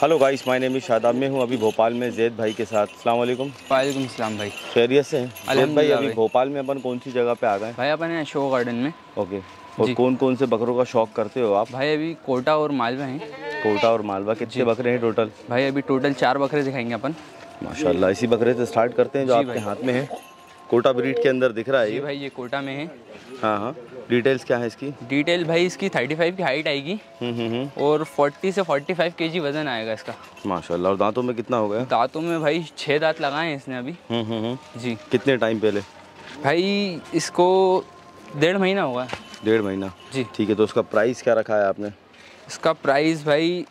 Hello guys, my name is Shadab. मैं हूँ अभी भोपाल में जैद भाई के साथ। अस्सलाम वालेकुम। वालेकुम सलाम भाई। खैरियत से हैं जैद भाई? अभी भोपाल में अपन कौन सी जगह पे आ गए भाई? अपन शो गार्डन में। ओके। और कौन कौन से बकरों का शौक करते हो आप? भाई अभी कोटा और मालवा हैं। कोटा और मालवा कितने बकरे हैं टोटल? भाई अभी टोटल 4 बकरे दिखाएंगे अपन। माशाल्लाह। इसी बकरे से स्टार्ट करते हैं जो आपके हाथ में है। कोटा ब्रीड के अंदर दिख रहा है जी ये। भाई ये कोटा में है। हाँ हाँ। डिटेल्स क्या है इसकी? डिटेल भाई इसकी 35 की हाइट आएगी और 40 से 45 केजी वजन आएगा इसका। माशाल्लाह। और दांतों में कितना हो गया? दांतों में भाई 6 दांत लगाए हैं इसने अभी। जी। कितने टाइम पहले? भाई इसको 1.5 महीना हुआ। 1.5 महीना जी। ठीक है। तो उसका प्राइस क्या रखा है आपने? इसका प्राइस भाई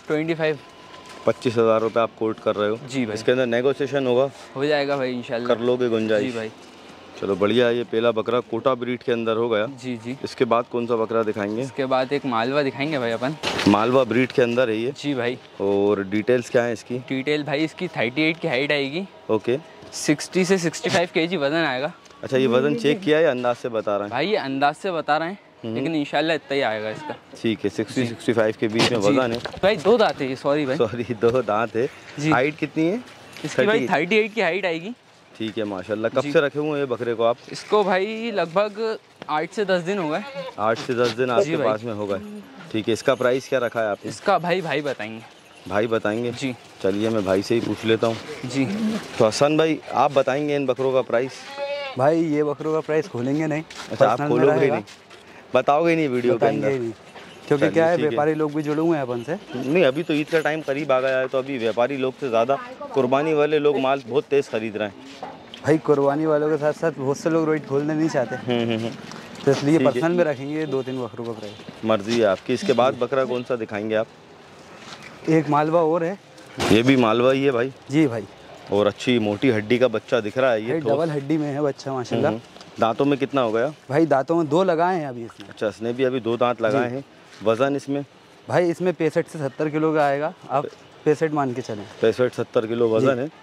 25,000 रुपये आप कोट कर रहे हो? जी भाई। इसके अंदर नेगोशिएशन होगा? हो जाएगा भाई इंशाल्लाह। कर लोगे गुंजाइश? जी भाई। चलो बढ़िया है। ये पहला बकरा कोटा ब्रीड के अंदर हो गया। जी जी। इसके बाद कौन सा बकरा दिखाएंगे? इसके बाद एक मालवा दिखाएंगे भाई अपन। मालवा ब्रीड के अंदर है ये? जी भाई। और डिटेल्स क्या है इसकी? डिटेल भाई इसकी 38 की हाइट आएगी। ओके। 60 से 65 केजी वजन आएगा। अच्छा, ये वजन चेक किया है या अंदाज से बता रहे हैं? भाई ये अंदाज से बता रहे हैं लेकिन इंशाल्लाह इतना ही आएगा इसका। ठीक है। 60-65 के बीच में वजन है। भाई 2 दांत है ये। सॉरी भाई। सॉरी 2 दांत है। हाइट कितनी है इसकी? भाई 38 की हाइट आएगी। ठीक है माशाल्लाह। कब से रखे हुए हैं ये बकरे को आप? इसको भाई लगभग 8 से 10 दिन हो गए। 8 से 10 दिन आपके पास में हो गए। ठीक है। इसका प्राइस क्या रखा है आपने? इसका भाई बताएंगे। भाई बताएंगे? जी। चलिए मैं भाई से ही पूछ लेता हूँ। जी। तो हसन भाई आप बताएंगे इन बकरों का प्राइस? भाई ये बकरों का प्राइस खोलेंगे नहीं। अच्छा, आप खोलोगे ही नहीं, बताओगे नहीं वीडियो के अंदर? क्योंकि क्या है, व्यापारी लोग भी जुड़े हुए हैं अपन से। नहीं, अभी तो ईद का टाइम करीब आ गया है तो अभी व्यापारी लोग से ज़्यादा कुर्बानी वाले लोग माल बहुत तेज़ खरीद रहे हैं। भाई कुर्बानी वालों के साथ साथ बहुत से लोग रेट खोलने नहीं चाहते। तो इसलिए पर्सनल में रखेंगे 2-3 बकरों का प्राइस। मर्जी है आपकी। इसके बाद बकरा कौन सा दिखाएंगे आप? एक मालवा और है। ये भी मालवा ही है भाई? जी भाई। और अच्छी मोटी हड्डी का बच्चा दिख रहा है ये। डबल हड्डी में है बच्चा माशाल्लाह। दांतों में कितना हो गया? भाई दांतों में 2 लगाए हैं अभी इसने। अच्छा, इसने भी अभी 2 दांत लगाए हैं। वजन इसमें? भाई इसमें 65 से 70 किलो का आएगा। आप 65 मान के चलें। 65-70 किलो वजन है।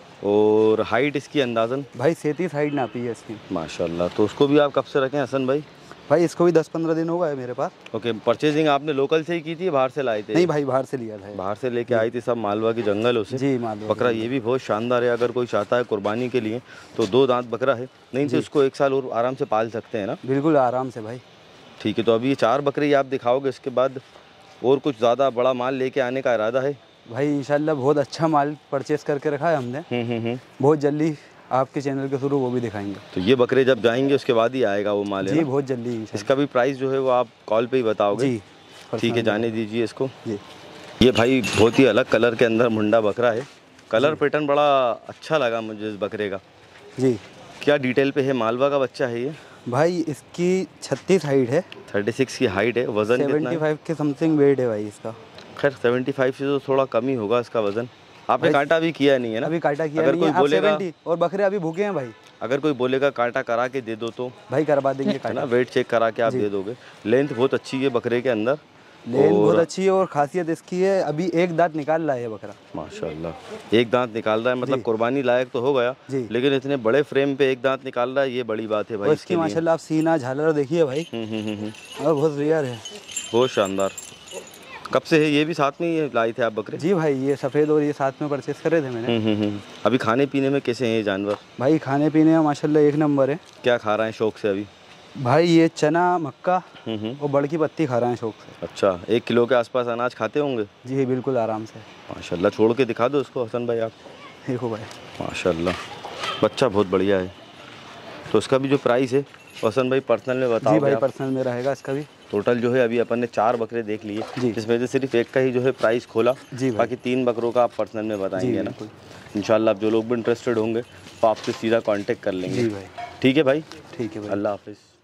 और हाइट इसकी अंदाजन? भाई 37 हाइट नापी है इसकी माशाल्लाह। तो उसको भी आप कब से रखें हसन भाई? भाई इसको भी 10-15 दिन हो गए मेरे पास। ओके। परचेजिंग आपने लोकल से ही की थी, बाहर से लाए थे? नहीं भाई, बाहर से लिया था। बाहर से लेके आई थी सब मालवा की जंगलों से? जी मालवा। बकरा ये भी बहुत शानदार है। अगर कोई चाहता है कुर्बानी के लिए तो 2 दांत बकरा है। नहीं तो इसको 1 साल और आराम से पाल सकते हैं ना? बिल्कुल आराम से भाई। ठीक है। तो अभी ये 4 बकरे आप दिखाओगे, इसके बाद और कुछ ज़्यादा बड़ा माल लेके आने का इरादा है? भाई इंशाल्लाह बहुत अच्छा माल परचेस करके रखा है हमने। बहुत जल्दी आपके चैनल के थ्रू वो भी दिखाएंगे। तो ये बकरे जब जाएंगे उसके बाद ही आएगा वो माल? जी बहुत जल्दी। इसका भी प्राइस जो है वो आप कॉल पे ही बताओगे? जी। ठीक है, जाने दीजिए इसको। जी। ये भाई बहुत ही अलग कलर के अंदर मुंडा बकरा है। कलर पैटर्न बड़ा अच्छा लगा मुझे इस बकरे का। जी। क्या डिटेल पे है? मालवा का बच्चा है ये? भाई इसकी 36 हाइट है। 36 की हाइट है। वजन कितना है? 75 के समथिंग वेट है भाई इसका। खैर 75 से तो थोड़ा कम ही होगा इसका वजन। आपने कांटा भी किया नहीं है ना? अभी कांटा किया अगर नहीं कोई है। बोलेगा 70 और बकरे अभी भूखे हैं भाई। अगर कोई बोलेगा कांटा करा के दे दो तो भाई करवा देंगे है कांटा। ना? वेट चेक करा के आप दे दोगे। लेंथ बहुत अच्छी है बकरे के अंदर। लेंथ बहुत अच्छी है और खासियत इसकी है अभी 1 दांत निकाल रहा है ये बकरा। माशाल्लाह। 1 दांत निकाल रहा है, मतलब कुर्बानी लायक तो हो गया। लेकिन इतने बड़े फ्रेम पे 1 दांत निकाल रहा है, ये बड़ी बात है भाई इसकी। माशाल्लाह आप सीना झालर देखिए भाई। और बहुत रेयर है, बहुत शानदार। कब से है ये भी साथ में ही लाए थे आप बकरे? जी भाई ये सफ़ेद और ये साथ में परचेस करे थे मैंने। अभी खाने पीने में कैसे हैं ये जानवर? भाई खाने पीने में माशाल्लाह 1 नंबर है। क्या खा रहे हैं शौक से अभी? भाई ये चना मक्का और बड़ की पत्ती खा रहे हैं शौक से। अच्छा, 1 किलो के आसपास अनाज खाते होंगे? जी बिल्कुल आराम से। माशाल्लाह। छोड़ के दिखा दो उसको हसन भाई आप। देखो भाई माशाल्लाह, बच्चा बहुत बढ़िया है। तो उसका भी जो प्राइस है हसन भाई पर्सनल में बताओ? जी भाई पर्सनल में रहेगा इसका भी। टोटल जो है अभी अपन ने 4 बकरे देख लिए, जिसमें से सिर्फ 1 का ही जो है प्राइस खोला। जी बाकी 3 बकरों का आप पर्सनल में बताएंगे ना? इंशाल्लाह आप जो लोग भी इंटरेस्टेड होंगे तो आपसे सीधा कांटेक्ट कर लेंगे। जी भाई। ठीक है भाई? ठीक है भाई। अल्लाह हाफिज़।